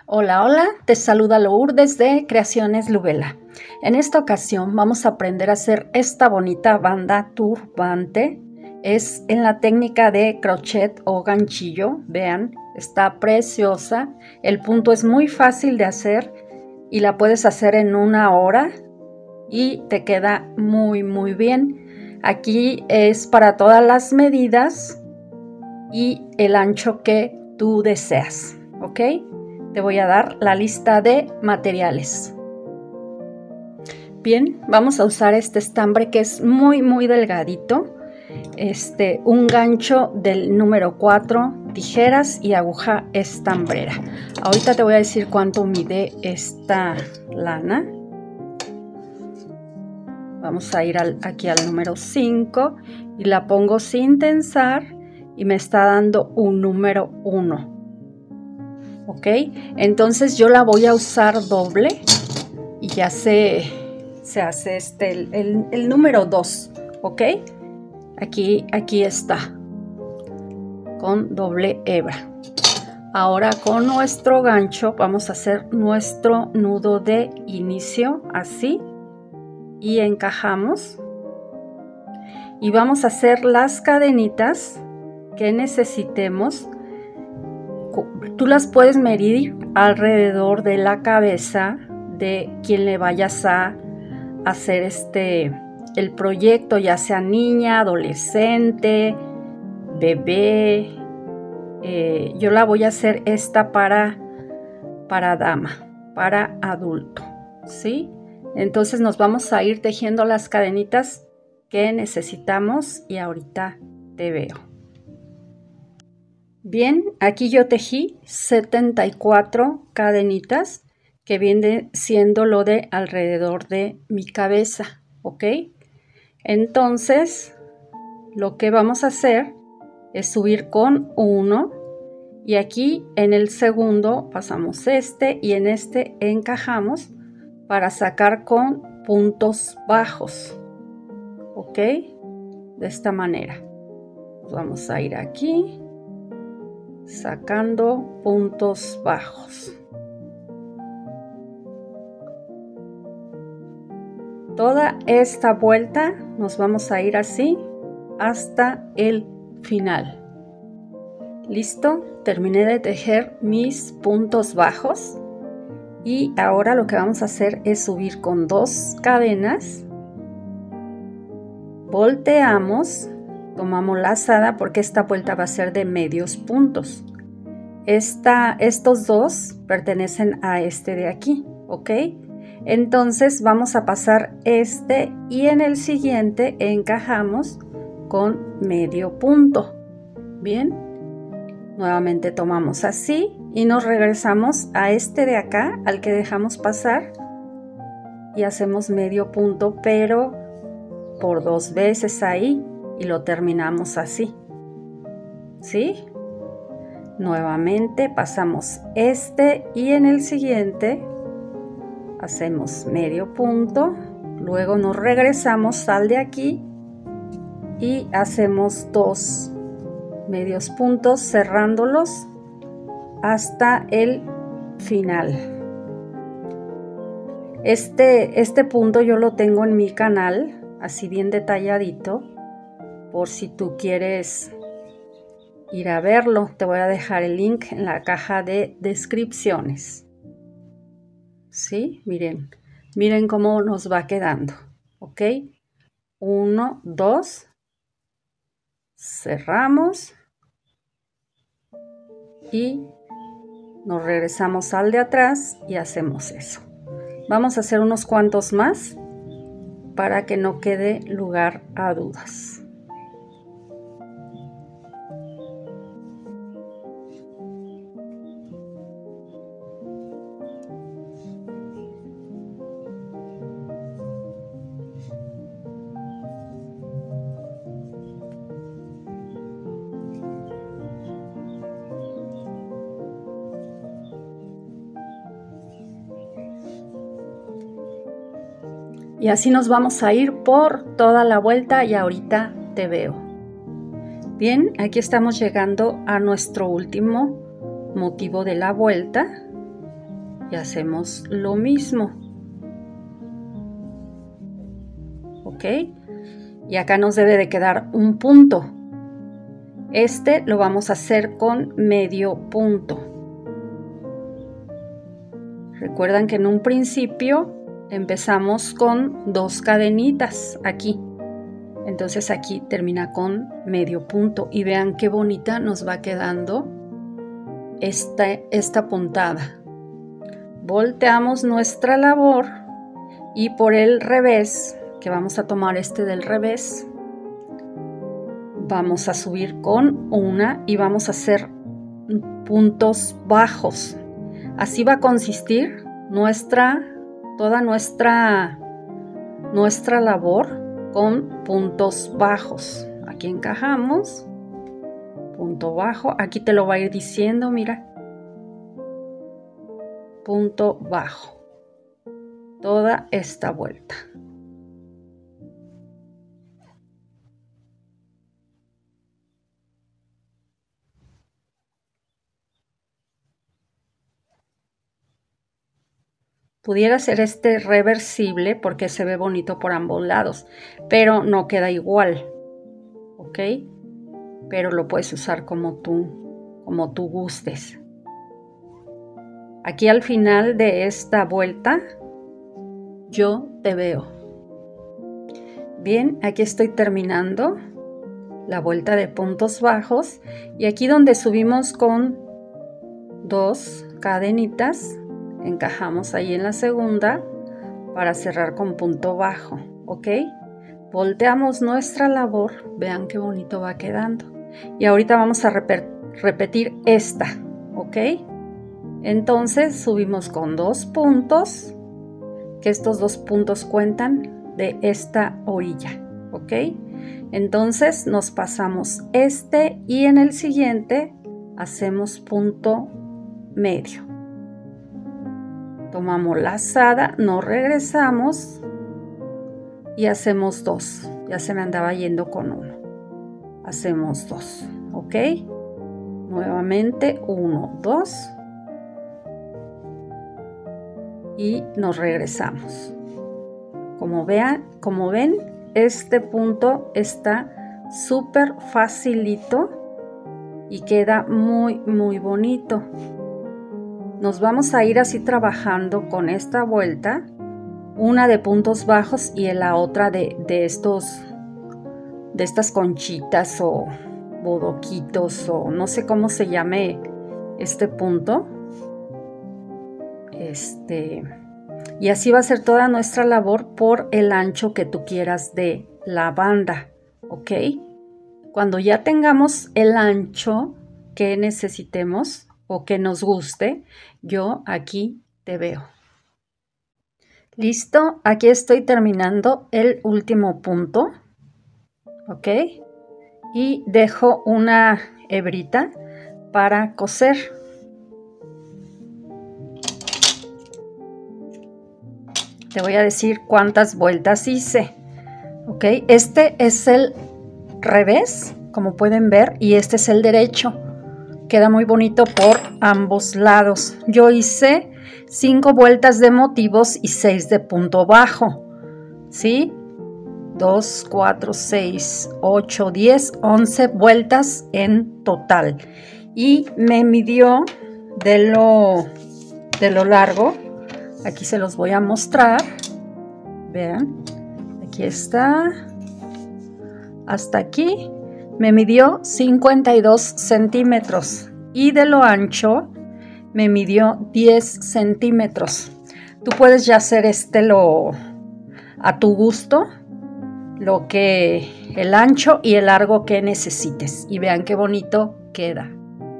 Hola, hola, te saluda Lourdes de Creaciones Lubela. En esta ocasión vamos a aprender a hacer esta bonita banda turbante. Es en la técnica de crochet o ganchillo. Vean, está preciosa. El punto es muy fácil de hacer y la puedes hacer en 1 hora y te queda muy bien. Aquí es para todas las medidas y el ancho que tú deseas, ¿ok? Te voy a dar la lista de materiales. Bien, vamos a usar este estambre que es muy delgadito. Un gancho del número 4, tijeras y aguja estambrera. Ahorita te voy a decir cuánto mide esta lana. Vamos a ir aquí al número 5 y la pongo sin tensar y me está dando un número 1. ¿Ok? Entonces yo la voy a usar doble y ya se hace el número 2, ¿ok? Aquí está, con doble hebra. Ahora con nuestro gancho vamos a hacer nuestro nudo de inicio, así, y encajamos. Y vamos a hacer las cadenitas que necesitemos. Tú las puedes medir alrededor de la cabeza de quien le vayas a hacer el proyecto, ya sea niña, adolescente, bebé. Yo la voy a hacer esta para dama, para adulto, ¿sí? Entonces nos vamos a ir tejiendo las cadenitas que necesitamos y ahorita te veo. Bien, aquí yo tejí 74 cadenitas, que viene siendo lo de alrededor de mi cabeza, ¿ok? Entonces, lo que vamos a hacer es subir con 1 y aquí en el segundo pasamos y en este encajamos para sacar con puntos bajos, ¿ok? De esta manera. Vamos a ir aquí sacando puntos bajos. Toda esta vuelta nos vamos a ir así hasta el final. Listo, terminé de tejer mis puntos bajos y ahora lo que vamos a hacer es subir con 2 cadenas, volteamos, tomamos lazada porque esta vuelta va a ser de medios puntos. Estos dos pertenecen a de aquí, ¿ok? Entonces vamos a pasar y en el siguiente encajamos con medio punto. Bien, nuevamente tomamos así y nos regresamos a de acá, al que dejamos pasar, y hacemos medio punto, pero por 2 veces ahí, y lo terminamos así, ¿sí? Nuevamente pasamos y en el siguiente hacemos medio punto, luego nos regresamos al de aquí y hacemos 2 medios puntos cerrándolos hasta el final. Este punto yo lo tengo en mi canal, así bien detalladito, por si tú quieres ir a verlo. Te voy a dejar el link en la caja de descripciones. ¿Sí? Miren cómo nos va quedando, ¿ok? 1, 2, cerramos y nos regresamos al de atrás y hacemos eso. Vamos a hacer unos cuantos más para que no quede lugar a dudas. Y así nos vamos a ir por toda la vuelta y ahorita te veo. Bien, aquí estamos llegando a nuestro último motivo de la vuelta. y hacemos lo mismo. ¿Ok? Y acá nos debe de quedar un punto. Este lo vamos a hacer con medio punto. Recuerdan que en un principio empezamos con 2 cadenitas aquí. Entonces aquí termina con medio punto. Y vean qué bonita nos va quedando esta puntada. Volteamos nuestra labor y por el revés, que vamos a tomar este del revés, vamos a subir con una y vamos a hacer puntos bajos. Así va a consistir toda nuestra labor con puntos bajos. Aquí encajamos, punto bajo, aquí te lo va a ir diciendo, mira, punto bajo, toda esta vuelta. Pudiera ser este reversible porque se ve bonito por ambos lados, pero no queda igual, ¿ok? Pero lo puedes usar como tú gustes. Aquí al final de esta vuelta, yo te veo. Bien, aquí estoy terminando la vuelta de puntos bajos y aquí donde subimos con 2 cadenitas, encajamos ahí en la segunda para cerrar con punto bajo, ¿ok? Volteamos nuestra labor, vean qué bonito va quedando. Y ahorita vamos a repetir esta, ¿ok? Entonces subimos con 2 puntos, que estos 2 puntos cuentan de esta orilla, ¿ok? Entonces nos pasamos este y en el siguiente hacemos punto medio. Tomamos lazada, nos regresamos y hacemos 2. Ya se me andaba yendo con 1. Hacemos 2, ¿ok? Nuevamente 1, 2 y nos regresamos. Como ven, este punto está súper facilito y queda muy bonito. Nos vamos a ir así trabajando con esta vuelta, una de puntos bajos y en la otra de estas conchitas o bodoquitos o no sé cómo se llame este punto. Y así va a ser toda nuestra labor por el ancho que tú quieras de la banda, ¿ok? Cuando ya tengamos el ancho que necesitemos o que nos guste, yo aquí te veo. Listo, aquí estoy terminando el último punto, ¿ok? Y dejo una hebrita para coser. Te voy a decir cuántas vueltas hice, ¿ok? Este es el revés, como pueden ver, y este es el derecho. Queda muy bonito por ambos lados. Yo hice 5 vueltas de motivos y 6 de punto bajo, ¿sí? 2, 4, 6, 8, 10, 11 vueltas en total. Y me midió de lo largo. Aquí se los voy a mostrar. Vean, aquí está. Hasta aquí. Me midió 52 centímetros y de lo ancho me midió 10 centímetros. Tú puedes ya hacer a tu gusto, el ancho y el largo que necesites. Y vean qué bonito queda.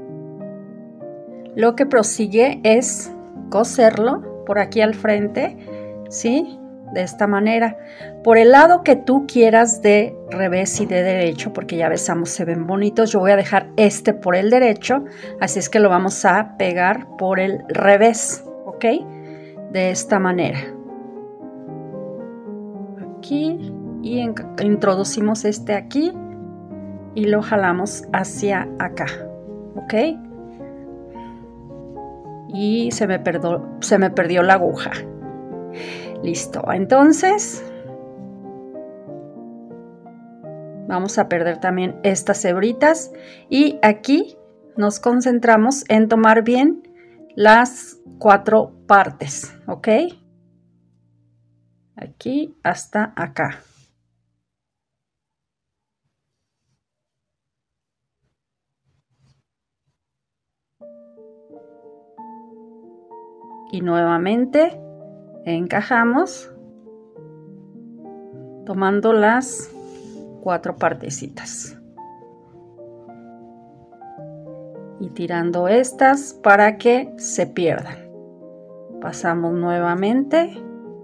Lo que prosigue es coserlo por aquí al frente, ¿sí? De esta manera, por el lado que tú quieras de revés y de derecho, porque ya ves, ambos se ven bonitos. Yo voy a dejar este por el derecho, así es que lo vamos a pegar por el revés, ¿ok? De esta manera. Aquí y introducimos este aquí y lo jalamos hacia acá, ¿ok? y se me perdió la aguja. Listo, entonces vamos a perder también estas hebritas y aquí nos concentramos en tomar bien las 4 partes, ¿ok? Aquí hasta acá. Y nuevamente encajamos tomando las 4 partecitas y tirando estas para que se pierdan. Pasamos nuevamente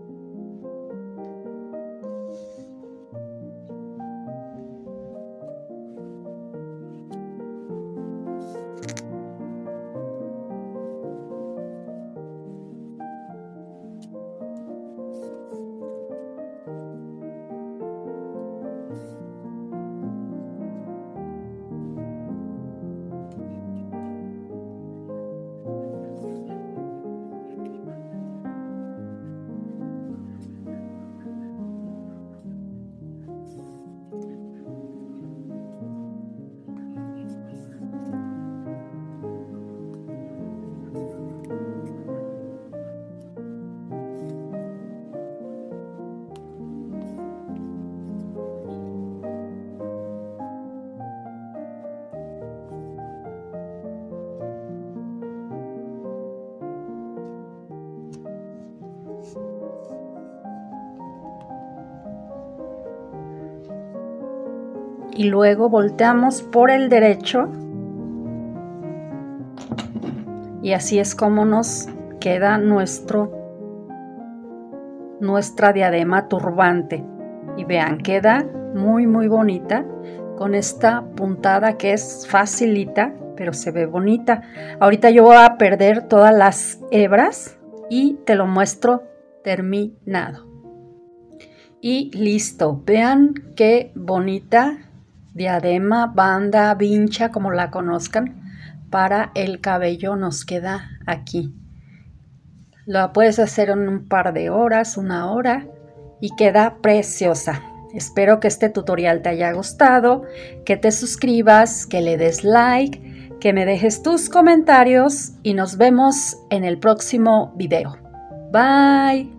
y luego volteamos por el derecho y así es como nos queda nuestra diadema turbante. Y vean, queda muy bonita con esta puntada que es facilita, pero se ve bonita. Ahorita yo voy a perder todas las hebras y te lo muestro terminado. Y listo, vean qué bonita diadema, banda, vincha, como la conozcan, para el cabello nos queda aquí. La puedes hacer en un par de horas, 1 hora, y queda preciosa. Espero que este tutorial te haya gustado, que te suscribas, que le des like, que me dejes tus comentarios y nos vemos en el próximo video. Bye.